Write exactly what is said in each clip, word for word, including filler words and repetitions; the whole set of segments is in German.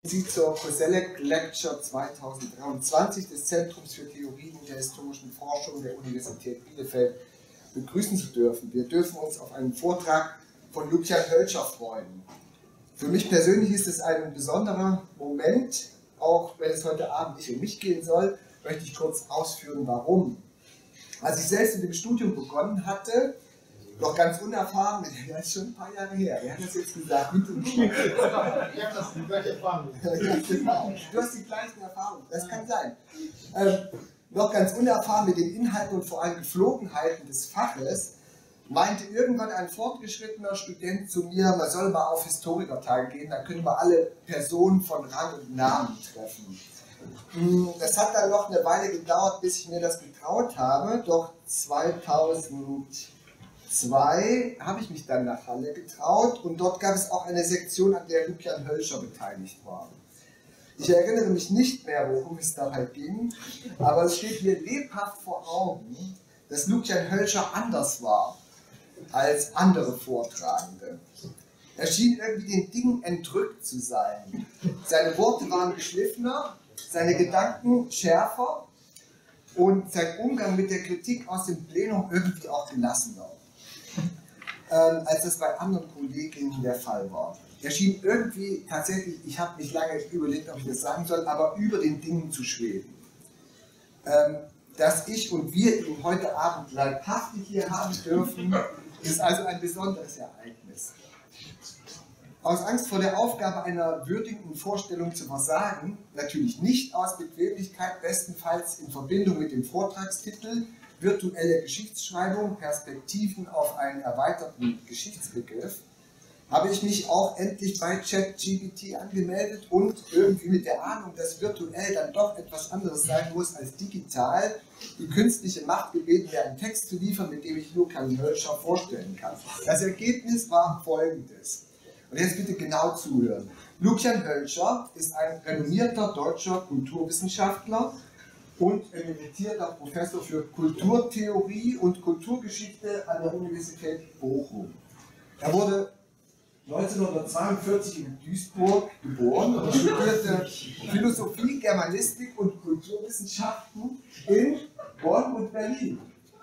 Sie zur Koselleck Lecture zweitausenddreiundzwanzig des Zentrums für Theorien in der historischen Forschung der Universität Bielefeld begrüßen zu dürfen. Wir dürfen uns auf einen Vortrag von Lukian Hölscher freuen. Für mich persönlich ist es ein besonderer Moment, auch wenn es heute Abend nicht um mich gehen soll, möchte ich kurz ausführen, warum. Als ich selbst mit dem Studium begonnen hatte, noch ganz unerfahren, das ist schon ein paar Jahre her, wer hat das jetzt gesagt? Mit und ich habe das die gleiche Erfahrung. Ja, genau. Du hast die gleichen Erfahrungen, das kann sein. Ähm, noch ganz unerfahren mit den Inhalten und vor allem Geflogenheiten des Faches, meinte irgendwann ein fortgeschrittener Student zu mir, man soll mal auf Historikertage gehen, dann können wir alle Personen von Rang und Namen treffen. Das hat dann noch eine Weile gedauert, bis ich mir das getraut habe, doch zweitausendzwei habe ich mich dann nach Halle getraut und dort gab es auch eine Sektion, an der Lukian Hölscher beteiligt war. Ich erinnere mich nicht mehr, worum es dabei ging, aber es steht mir lebhaft vor Augen, dass Lukian Hölscher anders war als andere Vortragende. Er schien irgendwie den Dingen entrückt zu sein. Seine Worte waren geschliffener, seine Gedanken schärfer und sein Umgang mit der Kritik aus dem Plenum irgendwie auch gelassener, ähm, als das bei anderen Kolleginnen der Fall war. Er schien irgendwie tatsächlich, ich habe nicht lange überlegt, ob ich das sagen soll, aber über den Dingen zu schweben. Ähm, dass ich und wir ihn heute Abend leibhaftig hier haben dürfen, ist also ein besonderes Ereignis. Aus Angst vor der Aufgabe einer würdigen Vorstellung zu versagen, natürlich nicht aus Bequemlichkeit, bestenfalls in Verbindung mit dem Vortragstitel Virtuelle Geschichtsschreibung, Perspektiven auf einen erweiterten Geschichtsbegriff, habe ich mich auch endlich bei ChatGPT angemeldet und irgendwie mit der Ahnung, dass virtuell dann doch etwas anderes sein muss als digital, die künstliche Macht gebeten, mir einen Text zu liefern, mit dem ich Lukian Hölscher vorstellen kann. Das Ergebnis war folgendes. Und jetzt bitte genau zuhören. Lukian Hölscher ist ein renommierter deutscher Kulturwissenschaftler und emeritierter Professor für Kulturtheorie und Kulturgeschichte an der Universität Bochum. Er wurde neunzehnhundertzweiundvierzig in Duisburg geboren und studierte Philosophie, Germanistik und Kulturwissenschaften in Bonn und Berlin.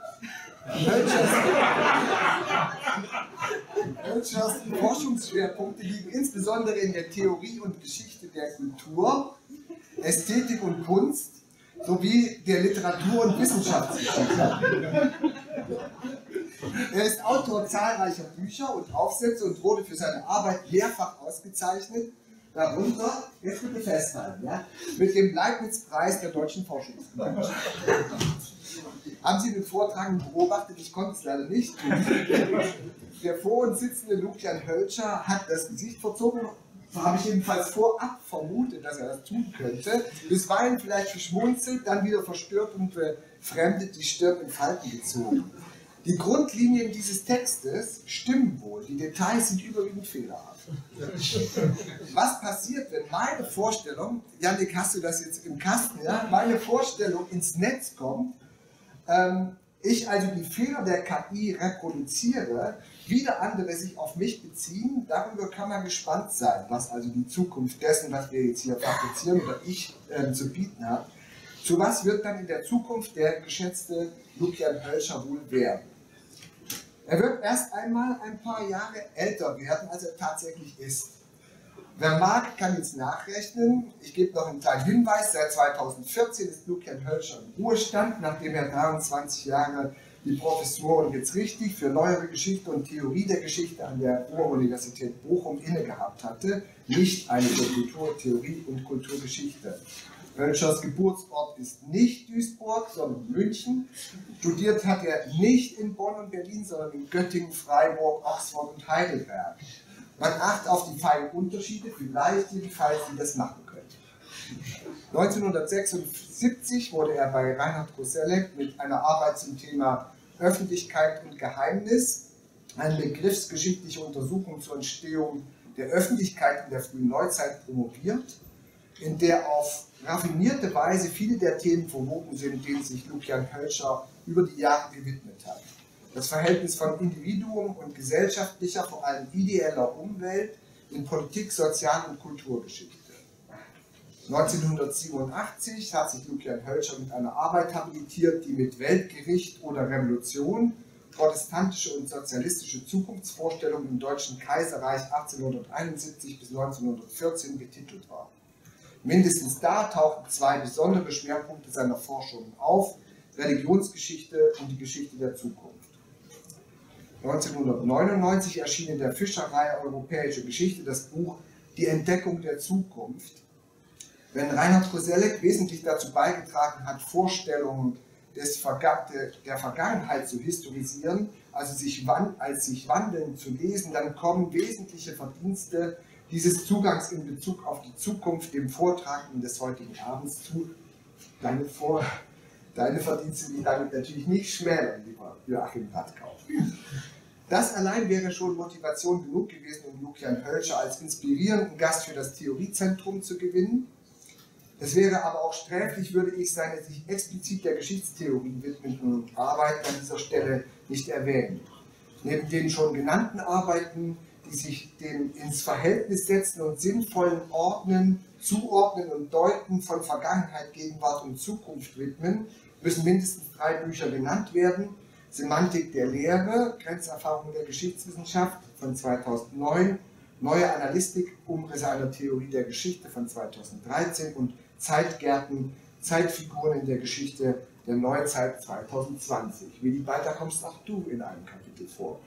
Hölschers Forschungsschwerpunkte liegen insbesondere in der Theorie und Geschichte der Kultur, Ästhetik und Kunst sowie der Literatur- und Wissenschaftsgeschichte. Er ist Autor zahlreicher Bücher und Aufsätze und wurde für seine Arbeit mehrfach ausgezeichnet, darunter, jetzt bitte festhalten, ja, mit dem Leibniz-Preis der Deutschen Forschungsgemeinschaft. Haben Sie den Vortrag beobachtet? Ich konnte es leider nicht tun. Der vor uns sitzende Lukian Hölscher hat das Gesicht verzogen, so habe ich jedenfalls vorab vermutet, dass er das tun könnte, bisweilen vielleicht geschmunzelt, dann wieder verstört und befremdet die Stirn in Falten gezogen. Die Grundlinien dieses Textes stimmen wohl, die Details sind überwiegend fehlerhaft. Was passiert, wenn meine Vorstellung, Jannik, hast du das jetzt im Kasten, ja? Meine Vorstellung ins Netz kommt, ähm, ich also die Fehler der K I reproduziere, wieder andere sich auf mich beziehen, darüber kann man gespannt sein, was also die Zukunft dessen, was wir jetzt hier fabrizieren oder ich äh, zu bieten habe. Zu was wird dann in der Zukunft der geschätzte Lukian Hölscher wohl werden? Er wird erst einmal ein paar Jahre älter werden, als er tatsächlich ist. Wer mag, kann jetzt nachrechnen. Ich gebe noch einen kleinen Hinweis. Seit zweitausendvierzehn ist Lukian Hölscher im Ruhestand, nachdem er dreiundzwanzig Jahre die Professur und jetzt richtig für neuere Geschichte und Theorie der Geschichte an der Ruhr-Universität Bochum inne gehabt hatte. Nicht eine für Kulturtheorie und Kulturgeschichte. Hölschers Geburtsort ist nicht Duisburg, sondern München. Studiert hat er nicht in Bonn und Berlin, sondern in Göttingen, Freiburg, Oxford und Heidelberg. Man achtet auf die feinen Unterschiede, vielleicht jedenfalls, wie das machen könnte. neunzehnhundertsechsundsiebzig wurde er bei Reinhard Koselleck mit einer Arbeit zum Thema Öffentlichkeit und Geheimnis, eine begriffsgeschichtliche Untersuchung zur Entstehung der Öffentlichkeit in der frühen Neuzeit promoviert, in der auf raffinierte Weise viele der Themen verwoben sind, denen sich Lukian Hölscher über die Jahre gewidmet hat. Das Verhältnis von Individuum und gesellschaftlicher, vor allem ideeller Umwelt in Politik, Sozial- und Kulturgeschichte. neunzehnhundertsiebenundachtzig hat sich Lukian Hölscher mit einer Arbeit habilitiert, die mit Weltgericht oder Revolution protestantische und sozialistische Zukunftsvorstellungen im Deutschen Kaiserreich achtzehnhunderteinundsiebzig bis neunzehnhundertvierzehn betitelt war. Mindestens da tauchten zwei besondere Schwerpunkte seiner Forschungen auf: Religionsgeschichte und die Geschichte der Zukunft. neunzehnhundertneunundneunzig erschien in der Fischer-Reihe Europäische Geschichte das Buch Die Entdeckung der Zukunft. Wenn Reinhard Koselleck wesentlich dazu beigetragen hat, Vorstellungen des Verga der Vergangenheit zu historisieren, also sich als sich wandelnd zu lesen, dann kommen wesentliche Verdienste dieses Zugangs in Bezug auf die Zukunft dem Vortragenden des heutigen Abends zu. Deine, Vor Deine Verdienste, die damit natürlich nicht schmälern, lieber Joachim Radkau. Das allein wäre schon Motivation genug gewesen, um Lukian Hölscher als inspirierenden Gast für das Theoriezentrum zu gewinnen. Es wäre aber auch sträflich, würde ich seine sich explizit der Geschichtstheorie widmenden Arbeiten an dieser Stelle nicht erwähnen. Neben den schon genannten Arbeiten, die sich dem ins Verhältnis setzen und sinnvollen Ordnen, Zuordnen und Deuten von Vergangenheit, Gegenwart und Zukunft widmen, müssen mindestens drei Bücher genannt werden: Semantik der Lehre, Grenzerfahrung der Geschichtswissenschaft von zweitausendneun, Neue Analystik, Umrisse einer Theorie der Geschichte von zweitausenddreizehn und Zeitgärten, Zeitfiguren in der Geschichte der Neuzeit zweitausendzwanzig. Willi, weiter kommst auch du in einem Kapitel vor.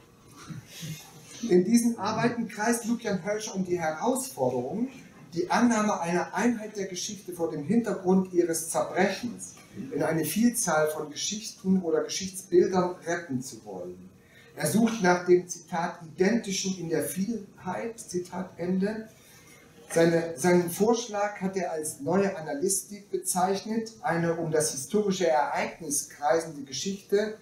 In diesen Arbeiten kreist Lukian Hölscher um die Herausforderung, die Annahme einer Einheit der Geschichte vor dem Hintergrund ihres Zerbrechens in eine Vielzahl von Geschichten oder Geschichtsbildern retten zu wollen. Er sucht nach dem, Zitat, Identischen in der Vielheit, Zitat Ende. Seine, seinen Vorschlag hat er als Neue Analystik bezeichnet, eine um das historische Ereignis kreisende Geschichte,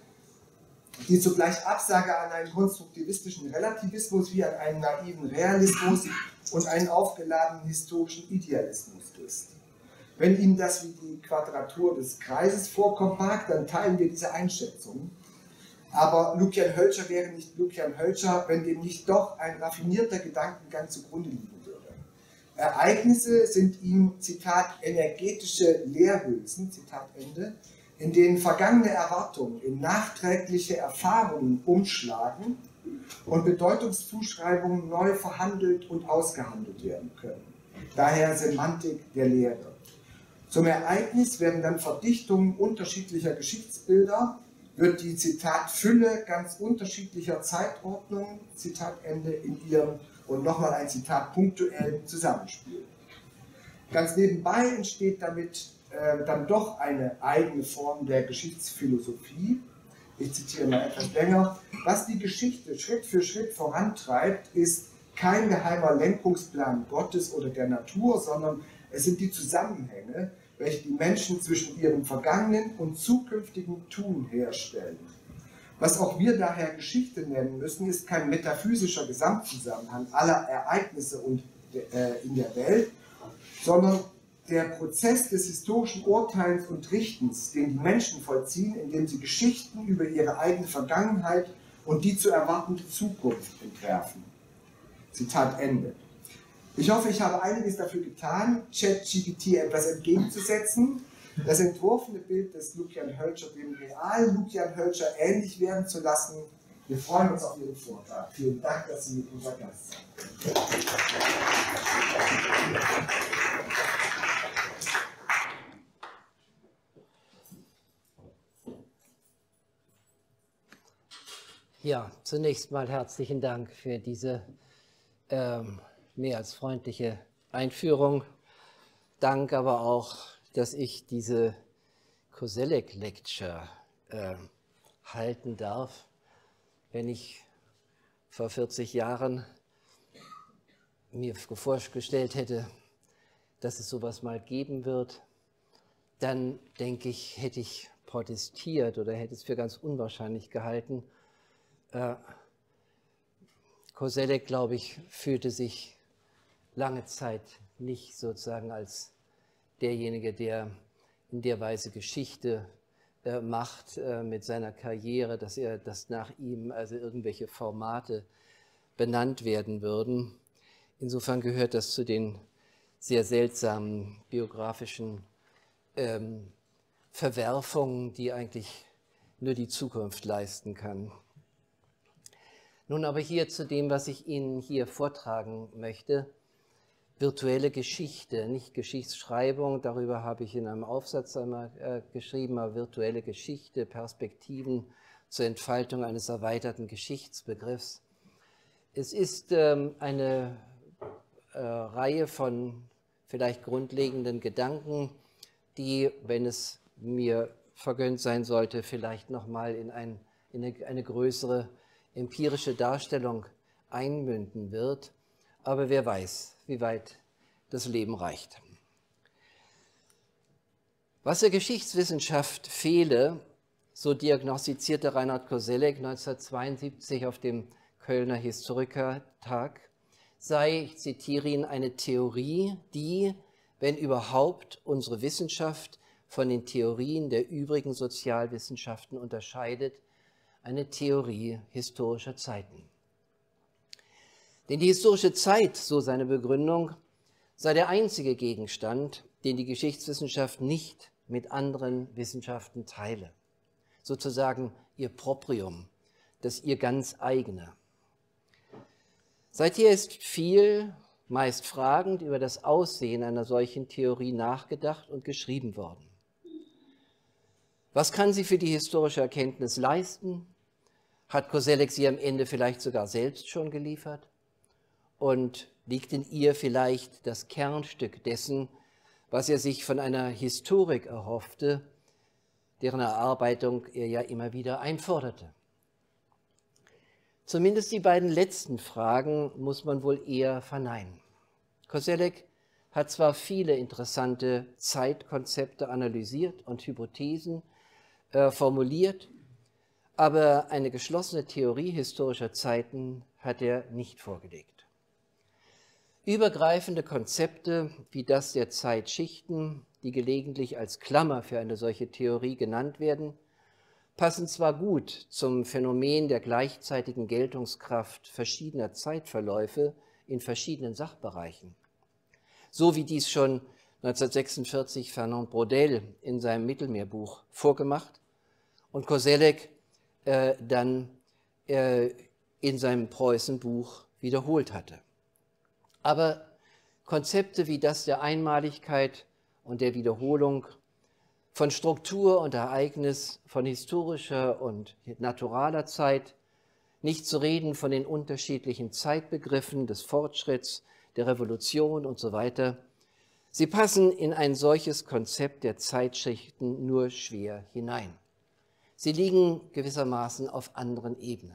die zugleich Absage an einen konstruktivistischen Relativismus wie an einen naiven Realismus und einen aufgeladenen historischen Idealismus ist. Wenn Ihnen das wie die Quadratur des Kreises vorkommt mag, dann teilen wir diese Einschätzung. Aber Lukian Hölscher wäre nicht Lukian Hölscher, wenn dem nicht doch ein raffinierter Gedankengang zugrunde liegen würde. Ereignisse sind ihm, Zitat, energetische Leerhülsen, Zitat Ende, in denen vergangene Erwartungen in nachträgliche Erfahrungen umschlagen und Bedeutungszuschreibungen neu verhandelt und ausgehandelt werden können. Daher Semantik der Lehre. Zum Ereignis werden dann Verdichtungen unterschiedlicher Geschichtsbilder, wird die, Zitat, Fülle ganz unterschiedlicher Zeitordnungen, Zitat Ende, in ihrem, und nochmal ein Zitat, punktuellen Zusammenspiel. Ganz nebenbei entsteht damit äh, dann doch eine eigene Form der Geschichtsphilosophie. Ich zitiere mal etwas länger. Was die Geschichte Schritt für Schritt vorantreibt, ist kein geheimer Lenkungsplan Gottes oder der Natur, sondern es sind die Zusammenhänge, welche die Menschen zwischen ihrem vergangenen und zukünftigen Tun herstellen. Was auch wir daher Geschichte nennen müssen, ist kein metaphysischer Gesamtzusammenhang aller Ereignisse und, äh, in der Welt, sondern der Prozess des historischen Urteilens und Richtens, den die Menschen vollziehen, indem sie Geschichten über ihre eigene Vergangenheit und die zu erwartende Zukunft entwerfen. Zitat Ende. Ich hoffe, ich habe einiges dafür getan, ChatGPT etwas entgegenzusetzen, das entworfene Bild des Lukian Hölscher dem realen Lukian Hölscher ähnlich werden zu lassen. Wir freuen uns auf Ihren Vortrag. Vielen Dank, dass Sie mit unser Gast sind. Ja, zunächst mal herzlichen Dank für diese ähm, mehr als freundliche Einführung. Dank aber auch, dass ich diese Koselleck Lecture äh, halten darf. Wenn ich vor vierzig Jahren mir vorgestellt hätte, dass es sowas mal geben wird, dann denke ich, hätte ich protestiert oder hätte es für ganz unwahrscheinlich gehalten. Äh, Koselleck, glaube ich, fühlte sich lange Zeit nicht sozusagen als derjenige, der in der Weise Geschichte äh, macht äh, mit seiner Karriere, dass er, dass nach ihm also irgendwelche Formate benannt werden würden. Insofern gehört das zu den sehr seltsamen biografischen ähm, Verwerfungen, die eigentlich nur die Zukunft leisten kann. Nun aber hier zu dem, was ich Ihnen hier vortragen möchte. Virtuelle Geschichte, nicht Geschichtsschreibung, darüber habe ich in einem Aufsatz einmal äh, geschrieben, aber virtuelle Geschichte, Perspektiven zur Entfaltung eines erweiterten Geschichtsbegriffs. Es ist ähm, eine äh, Reihe von vielleicht grundlegenden Gedanken, die, wenn es mir vergönnt sein sollte, vielleicht nochmal in, ein, in eine, eine größere empirische Darstellung einmünden wird. Aber wer weiß, wie weit das Leben reicht. Was der Geschichtswissenschaft fehle, so diagnostizierte Reinhard Koselleck neunzehnhundertzweiundsiebzig auf dem Kölner Historikertag, sei, ich zitiere ihn, eine Theorie, die, wenn überhaupt, unsere Wissenschaft von den Theorien der übrigen Sozialwissenschaften unterscheidet, eine Theorie historischer Zeiten. Denn die historische Zeit, so seine Begründung, sei der einzige Gegenstand, den die Geschichtswissenschaft nicht mit anderen Wissenschaften teile. Sozusagen ihr Proprium, das ihr ganz eigene. Seither ist viel, meist fragend, über das Aussehen einer solchen Theorie nachgedacht und geschrieben worden. Was kann sie für die historische Erkenntnis leisten? Hat Koselleck sie am Ende vielleicht sogar selbst schon geliefert? Und liegt in ihr vielleicht das Kernstück dessen, was er sich von einer Historik erhoffte, deren Erarbeitung er ja immer wieder einforderte? Zumindest die beiden letzten Fragen muss man wohl eher verneinen. Koselleck hat zwar viele interessante Zeitkonzepte analysiert und Hypothesen äh, formuliert, aber eine geschlossene Theorie historischer Zeiten hat er nicht vorgelegt. Übergreifende Konzepte wie das der Zeitschichten, die gelegentlich als Klammer für eine solche Theorie genannt werden, passen zwar gut zum Phänomen der gleichzeitigen Geltungskraft verschiedener Zeitverläufe in verschiedenen Sachbereichen, so wie dies schon neunzehnhundertsechsundvierzig Fernand Braudel in seinem Mittelmeerbuch vorgemacht und Koselleck äh, dann äh, in seinem Preußenbuch wiederholt hatte. Aber Konzepte wie das der Einmaligkeit und der Wiederholung, von Struktur und Ereignis, von historischer und naturaler Zeit, nicht zu reden von den unterschiedlichen Zeitbegriffen des Fortschritts, der Revolution und so weiter, sie passen in ein solches Konzept der Zeitschichten nur schwer hinein. Sie liegen gewissermaßen auf anderen Ebenen.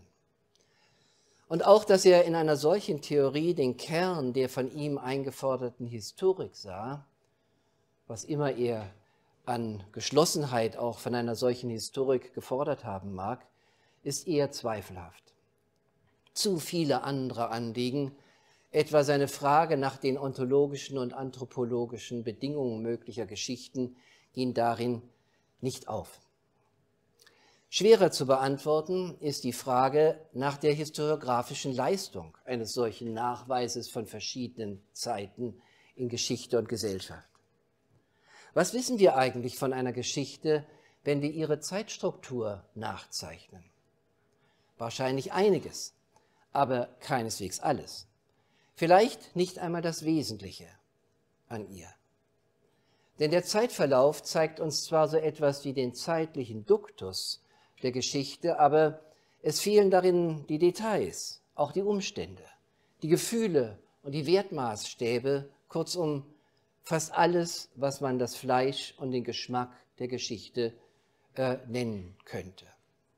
Und auch, dass er in einer solchen Theorie den Kern der von ihm eingeforderten Historik sah, was immer er an Geschlossenheit auch von einer solchen Historik gefordert haben mag, ist eher zweifelhaft. Zu viele andere Anliegen, etwa seine Frage nach den ontologischen und anthropologischen Bedingungen möglicher Geschichten, gehen darin nicht auf. Schwerer zu beantworten ist die Frage nach der historiographischen Leistung eines solchen Nachweises von verschiedenen Zeiten in Geschichte und Gesellschaft. Was wissen wir eigentlich von einer Geschichte, wenn wir ihre Zeitstruktur nachzeichnen? Wahrscheinlich einiges, aber keineswegs alles. Vielleicht nicht einmal das Wesentliche an ihr. Denn der Zeitverlauf zeigt uns zwar so etwas wie den zeitlichen Duktus der Geschichte, aber es fehlen darin die Details, auch die Umstände, die Gefühle und die Wertmaßstäbe, kurzum fast alles, was man das Fleisch und den Geschmack der Geschichte äh, nennen könnte.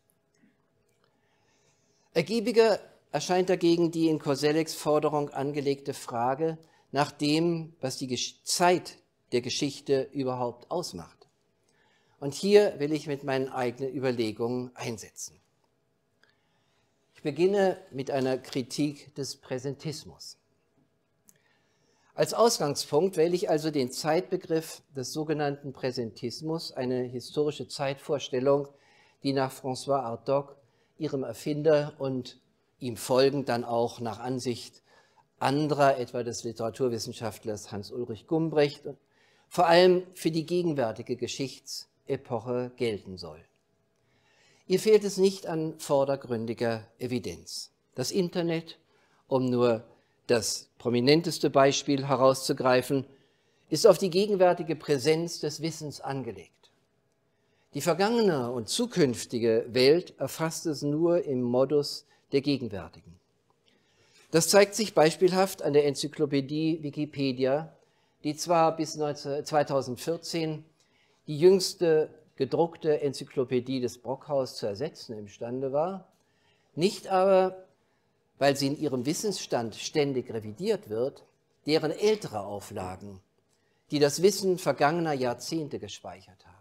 Ergiebiger erscheint dagegen die in Kosellecks Forderung angelegte Frage nach dem, was die Gesch- Zeit der Geschichte überhaupt ausmacht. Und hier will ich mit meinen eigenen Überlegungen einsetzen. Ich beginne mit einer Kritik des Präsentismus. Als Ausgangspunkt wähle ich also den Zeitbegriff des sogenannten Präsentismus, eine historische Zeitvorstellung, die nach François Hartog, ihrem Erfinder und ihm folgend dann auch nach Ansicht anderer, etwa des Literaturwissenschaftlers Hans-Ulrich Gumbrecht, vor allem für die gegenwärtige Geschichtsepoche gelten soll. Ihr fehlt es nicht an vordergründiger Evidenz. Das Internet, um nur das prominenteste Beispiel herauszugreifen, ist auf die gegenwärtige Präsenz des Wissens angelegt. Die vergangene und zukünftige Welt erfasst es nur im Modus der gegenwärtigen. Das zeigt sich beispielhaft an der Enzyklopädie Wikipedia, die zwar bis zweitausendvierzehn die jüngste gedruckte Enzyklopädie des Brockhaus zu ersetzen imstande war, nicht aber, weil sie in ihrem Wissensstand ständig revidiert wird, deren ältere Auflagen, die das Wissen vergangener Jahrzehnte gespeichert haben.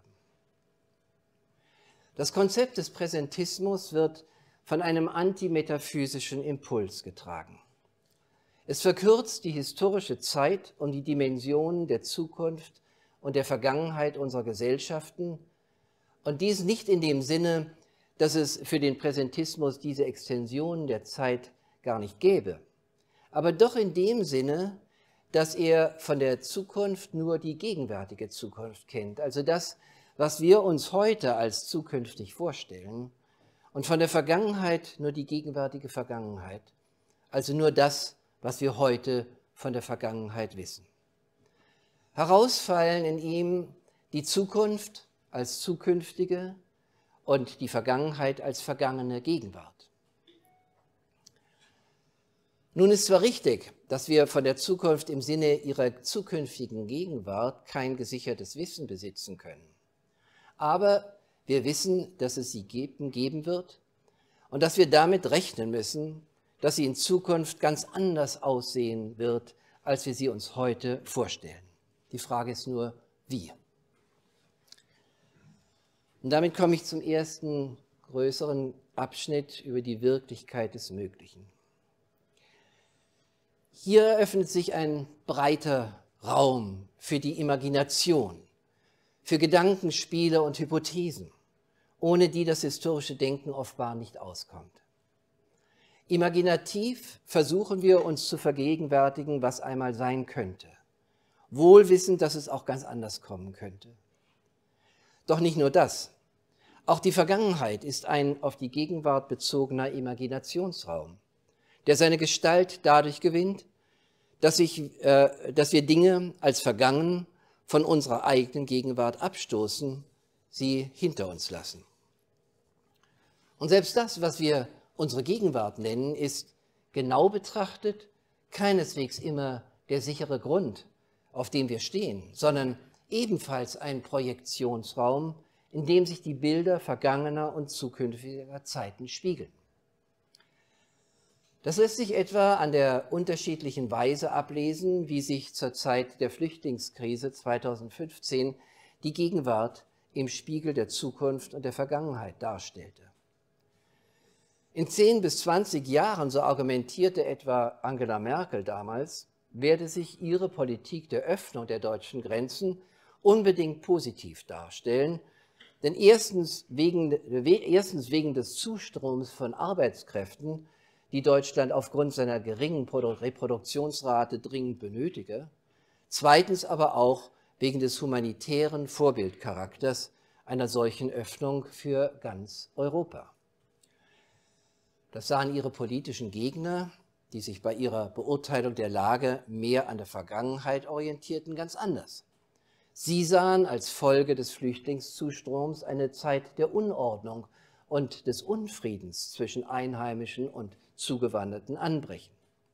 Das Konzept des Präsentismus wird von einem antimetaphysischen Impuls getragen. Es verkürzt die historische Zeit um die Dimensionen der Zukunft und der Vergangenheit unserer Gesellschaften, und dies nicht in dem Sinne, dass es für den Präsentismus diese Extension der Zeit gar nicht gäbe, aber doch in dem Sinne, dass er von der Zukunft nur die gegenwärtige Zukunft kennt, also das, was wir uns heute als zukünftig vorstellen, und von der Vergangenheit nur die gegenwärtige Vergangenheit, also nur das, was wir heute von der Vergangenheit wissen. Herausfallen in ihm die Zukunft als zukünftige und die Vergangenheit als vergangene Gegenwart. Nun ist zwar richtig, dass wir von der Zukunft im Sinne ihrer zukünftigen Gegenwart kein gesichertes Wissen besitzen können. Aber wir wissen, dass es sie geben, geben wird und dass wir damit rechnen müssen, dass sie in Zukunft ganz anders aussehen wird, als wir sie uns heute vorstellen. Die Frage ist nur, wie? Und damit komme ich zum ersten größeren Abschnitt über die Wirklichkeit des Möglichen. Hier eröffnet sich ein breiter Raum für die Imagination, für Gedankenspiele und Hypothesen, ohne die das historische Denken offenbar nicht auskommt. Imaginativ versuchen wir uns zu vergegenwärtigen, was einmal sein könnte, wohl wissend, dass es auch ganz anders kommen könnte. Doch nicht nur das. Auch die Vergangenheit ist ein auf die Gegenwart bezogener Imaginationsraum, der seine Gestalt dadurch gewinnt, dass, ich, äh, dass wir Dinge als vergangen von unserer eigenen Gegenwart abstoßen, sie hinter uns lassen. Und selbst das, was wir unsere Gegenwart nennen, ist genau betrachtet keineswegs immer der sichere Grund, auf dem wir stehen, sondern ebenfalls ein Projektionsraum, in dem sich die Bilder vergangener und zukünftiger Zeiten spiegeln. Das lässt sich etwa an der unterschiedlichen Weise ablesen, wie sich zur Zeit der Flüchtlingskrise zweitausendfünfzehn die Gegenwart im Spiegel der Zukunft und der Vergangenheit darstellte. In zehn bis zwanzig Jahren, so argumentierte etwa Angela Merkel damals, werde sich ihre Politik der Öffnung der deutschen Grenzen unbedingt positiv darstellen, denn erstens wegen, erstens wegen des Zustroms von Arbeitskräften, die Deutschland aufgrund seiner geringen Reproduktionsrate dringend benötige, zweitens aber auch wegen des humanitären Vorbildcharakters einer solchen Öffnung für ganz Europa. Das sahen ihre politischen Gegner, die sich bei ihrer Beurteilung der Lage mehr an der Vergangenheit orientierten, ganz anders. Sie sahen als Folge des Flüchtlingszustroms eine Zeit der Unordnung und des Unfriedens zwischen Einheimischen und Zugewanderten anbrechen.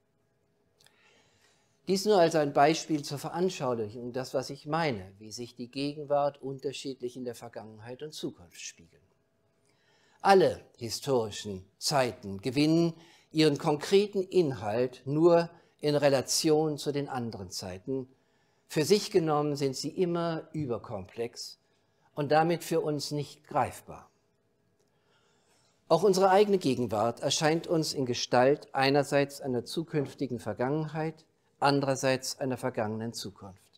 Dies nur als ein Beispiel zur Veranschaulichung, das, was ich meine, wie sich die Gegenwart unterschiedlich in der Vergangenheit und Zukunft spiegeln. Alle historischen Zeiten gewinnen ihren konkreten Inhalt nur in Relation zu den anderen Zeiten. Für sich genommen sind sie immer überkomplex und damit für uns nicht greifbar. Auch unsere eigene Gegenwart erscheint uns in Gestalt einerseits einer zukünftigen Vergangenheit, andererseits einer vergangenen Zukunft.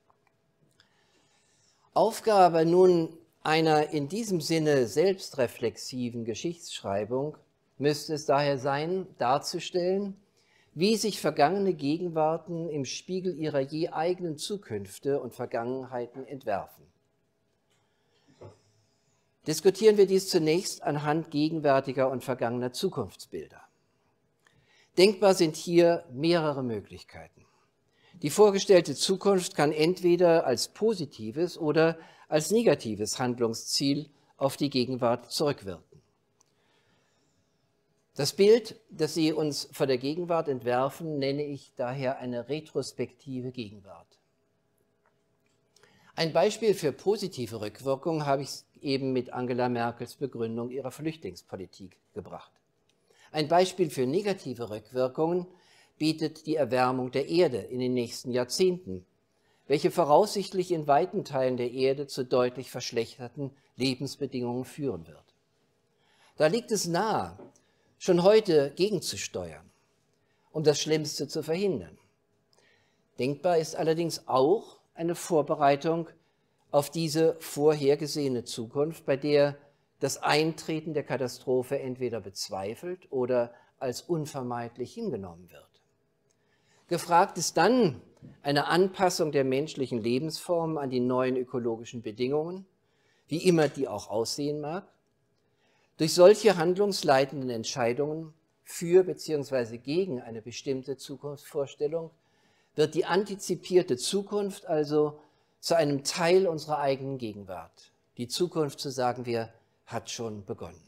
Aufgabe nun einer in diesem Sinne selbstreflexiven Geschichtsschreibung müsste es daher sein, darzustellen, wie sich vergangene Gegenwarten im Spiegel ihrer je eigenen Zukünfte und Vergangenheiten entwerfen. Diskutieren wir dies zunächst anhand gegenwärtiger und vergangener Zukunftsbilder. Denkbar sind hier mehrere Möglichkeiten. Die vorgestellte Zukunft kann entweder als positives oder als negatives Handlungsziel auf die Gegenwart zurückwirken. Das Bild, das Sie uns vor der Gegenwart entwerfen, nenne ich daher eine retrospektive Gegenwart. Ein Beispiel für positive Rückwirkung habe ich eben mit Angela Merkels Begründung ihrer Flüchtlingspolitik gebracht. Ein Beispiel für negative Rückwirkungen bietet die Erwärmung der Erde in den nächsten Jahrzehnten, welche voraussichtlich in weiten Teilen der Erde zu deutlich verschlechterten Lebensbedingungen führen wird. Da liegt es nahe, schon heute gegenzusteuern, um das Schlimmste zu verhindern. Denkbar ist allerdings auch eine Vorbereitung auf diese vorhergesehene Zukunft, bei der das Eintreten der Katastrophe entweder bezweifelt oder als unvermeidlich hingenommen wird. Gefragt ist dann eine Anpassung der menschlichen Lebensformen an die neuen ökologischen Bedingungen, wie immer die auch aussehen mag. Durch solche handlungsleitenden Entscheidungen für bzw. gegen eine bestimmte Zukunftsvorstellung wird die antizipierte Zukunft also zu einem Teil unserer eigenen Gegenwart. Die Zukunft, so sagen wir, hat schon begonnen.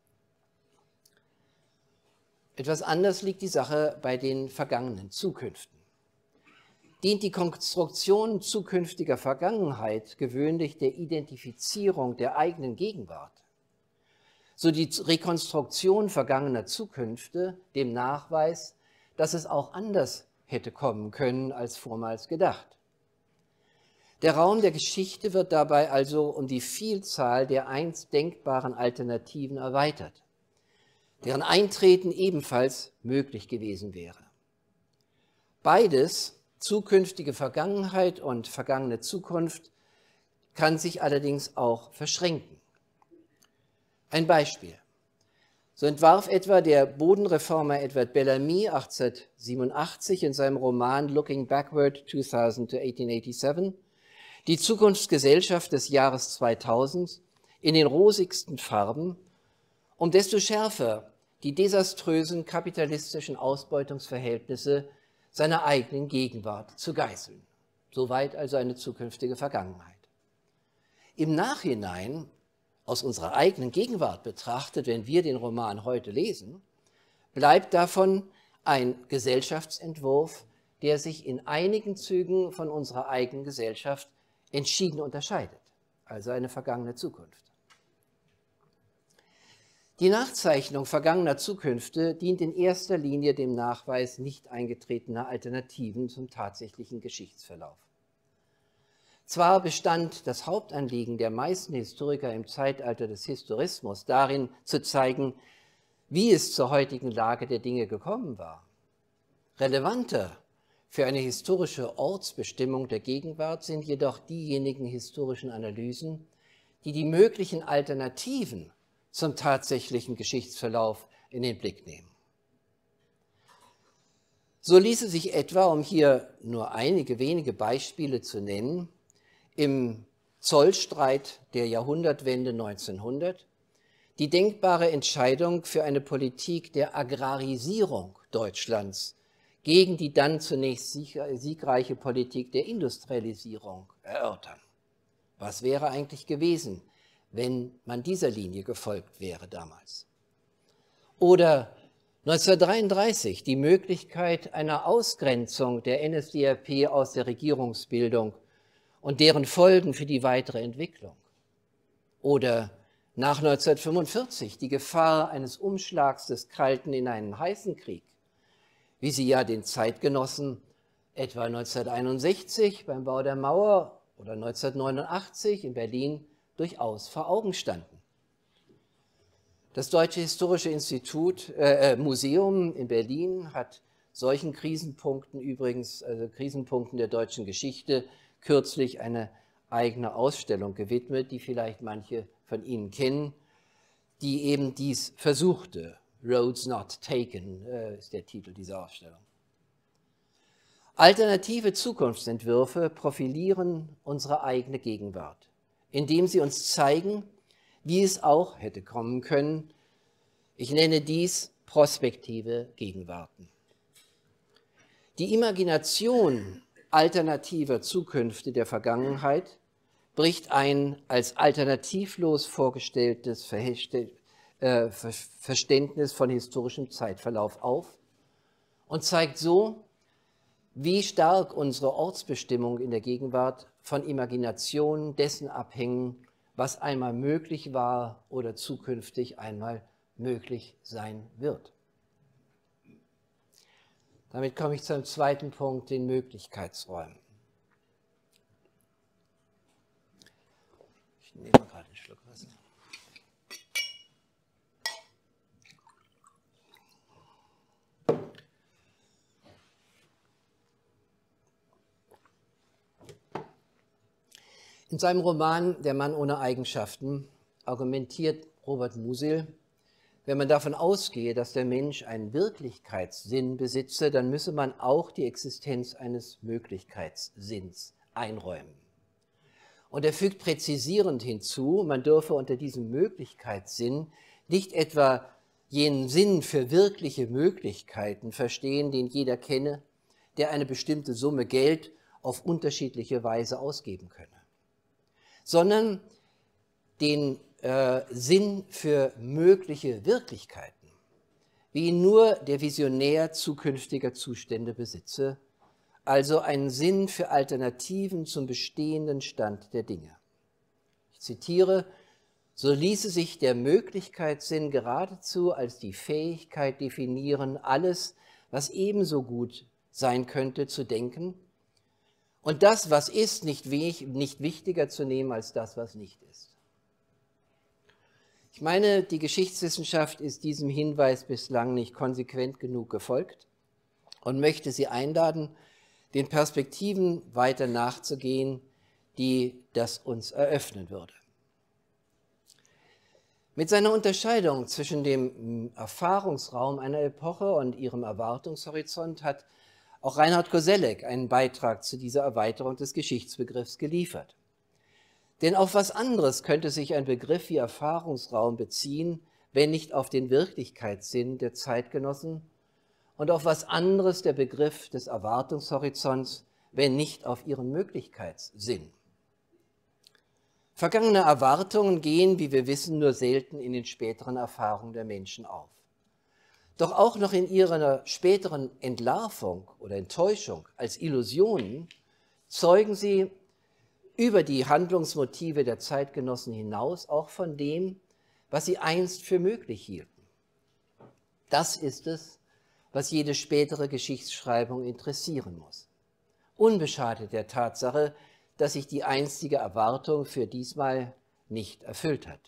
Etwas anders liegt die Sache bei den vergangenen Zukünften. Dient die Konstruktion zukünftiger Vergangenheit gewöhnlich der Identifizierung der eigenen Gegenwart, so die Rekonstruktion vergangener Zukünfte dem Nachweis, dass es auch anders hätte kommen können als vormals gedacht. Der Raum der Geschichte wird dabei also um die Vielzahl der einst denkbaren Alternativen erweitert, deren Eintreten ebenfalls möglich gewesen wäre. Beides, zukünftige Vergangenheit und vergangene Zukunft, kann sich allerdings auch verschränken. Ein Beispiel. So entwarf etwa der Bodenreformer Edward Bellamy achtzehnhundertsiebenundachtzig in seinem Roman Looking Backward zweitausend to achtzehnhundertsiebenundachtzig die Zukunftsgesellschaft des Jahres zweitausend in den rosigsten Farben, um desto schärfer die desaströsen kapitalistischen Ausbeutungsverhältnisse seiner eigenen Gegenwart zu geißeln. Soweit also eine zukünftige Vergangenheit. Im Nachhinein, aus unserer eigenen Gegenwart betrachtet, wenn wir den Roman heute lesen, bleibt davon ein Gesellschaftsentwurf, der sich in einigen Zügen von unserer eigenen Gesellschaft entschieden unterscheidet, also eine vergangene Zukunft. Die Nachzeichnung vergangener Zukünfte dient in erster Linie dem Nachweis nicht eingetretener Alternativen zum tatsächlichen Geschichtsverlauf. Zwar bestand das Hauptanliegen der meisten Historiker im Zeitalter des Historismus darin, zu zeigen, wie es zur heutigen Lage der Dinge gekommen war. Relevanter für eine historische Ortsbestimmung der Gegenwart sind jedoch diejenigen historischen Analysen, die die möglichen Alternativen zum tatsächlichen Geschichtsverlauf in den Blick nehmen. So ließe sich etwa, um hier nur einige wenige Beispiele zu nennen, im Zollstreit der Jahrhundertwende neunzehnhundert die denkbare Entscheidung für eine Politik der Agrarisierung Deutschlands gegen die dann zunächst siegreiche Politik der Industrialisierung erörtern. Was wäre eigentlich gewesen, wenn man dieser Linie gefolgt wäre damals? Oder neunzehnhundertdreiunddreißig die Möglichkeit einer Ausgrenzung der N S D A P aus der Regierungsbildung und deren Folgen für die weitere Entwicklung. Oder nach neunzehnhundertfünfundvierzig die Gefahr eines Umschlags des Kalten in einen heißen Krieg, wie sie ja den Zeitgenossen etwa neunzehnhunderteinundsechzig beim Bau der Mauer oder neunzehnhundertneunundachtzig in Berlin durchaus vor Augen standen. Das Deutsche Historische Institut, äh, Museum in Berlin hat solchen Krisenpunkten übrigens, also Krisenpunkten der deutschen Geschichte, kürzlich eine eigene Ausstellung gewidmet, die vielleicht manche von Ihnen kennen, die eben dies versuchte. Roads Not Taken äh, ist der Titel dieser Ausstellung. Alternative Zukunftsentwürfe profilieren unsere eigene Gegenwart, indem sie uns zeigen, wie es auch hätte kommen können. Ich nenne dies prospektive Gegenwarten. Die Imagination alternativer Zukünfte der Vergangenheit bricht ein als alternativlos vorgestelltes Verständnis von historischem Zeitverlauf auf und zeigt so, wie stark unsere Ortsbestimmung in der Gegenwart von Imaginationen dessen abhängen, was einmal möglich war oder zukünftig einmal möglich sein wird. Damit komme ich zum zweiten Punkt, den Möglichkeitsräumen. Ich nehme gerade einen Schluck Wasser. In seinem Roman »Der Mann ohne Eigenschaften« argumentiert Robert Musil, wenn man davon ausgehe, dass der Mensch einen Wirklichkeitssinn besitze, dann müsse man auch die Existenz eines Möglichkeitssinns einräumen. Und er fügt präzisierend hinzu, man dürfe unter diesem Möglichkeitssinn nicht etwa jenen Sinn für wirkliche Möglichkeiten verstehen, den jeder kenne, der eine bestimmte Summe Geld auf unterschiedliche Weise ausgeben könne, sondern den äh, Sinn für mögliche Wirklichkeiten, wie ihn nur der Visionär zukünftiger Zustände besitze, also einen Sinn für Alternativen zum bestehenden Stand der Dinge. Ich zitiere, so ließe sich der Möglichkeitssinn geradezu als die Fähigkeit definieren, alles, was ebenso gut sein könnte, zu denken, und das, was ist, nicht, nicht wichtiger zu nehmen als das, was nicht ist. Ich meine, die Geschichtswissenschaft ist diesem Hinweis bislang nicht konsequent genug gefolgt und möchte Sie einladen, den Perspektiven weiter nachzugehen, die das uns eröffnen würde. Mit seiner Unterscheidung zwischen dem Erfahrungsraum einer Epoche und ihrem Erwartungshorizont hat auch Reinhard Koselleck einen Beitrag zu dieser Erweiterung des Geschichtsbegriffs geliefert. Denn auf was anderes könnte sich ein Begriff wie Erfahrungsraum beziehen, wenn nicht auf den Wirklichkeitssinn der Zeitgenossen, und auf was anderes der Begriff des Erwartungshorizonts, wenn nicht auf ihren Möglichkeitssinn. Vergangene Erwartungen gehen, wie wir wissen, nur selten in den späteren Erfahrungen der Menschen auf. Doch auch noch in ihrer späteren Entlarvung oder Enttäuschung als Illusionen zeugen sie über die Handlungsmotive der Zeitgenossen hinaus auch von dem, was sie einst für möglich hielten. Das ist es, was jede spätere Geschichtsschreibung interessieren muss. Unbeschadet der Tatsache, dass sich die einstige Erwartung für diesmal nicht erfüllt hat.